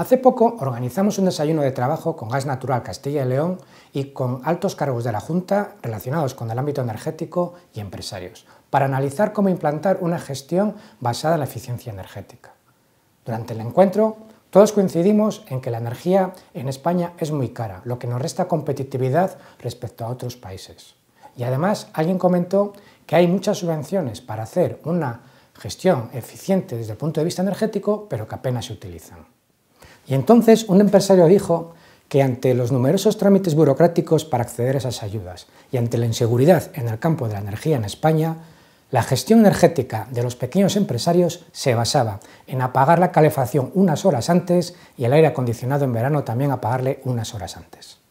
Hace poco organizamos un desayuno de trabajo con Gas Natural Castilla y León y con altos cargos de la Junta relacionados con el ámbito energético y empresarios, para analizar cómo implantar una gestión basada en la eficiencia energética. Durante el encuentro, todos coincidimos en que la energía en España es muy cara, lo que nos resta competitividad respecto a otros países. Y además, alguien comentó que hay muchas subvenciones para hacer una gestión eficiente desde el punto de vista energético, pero que apenas se utilizan. Y entonces un empresario dijo que ante los numerosos trámites burocráticos para acceder a esas ayudas y ante la inseguridad en el campo de la energía en España, la gestión energética de los pequeños empresarios se basaba en apagar la calefacción unas horas antes y el aire acondicionado en verano también apagarle unas horas antes.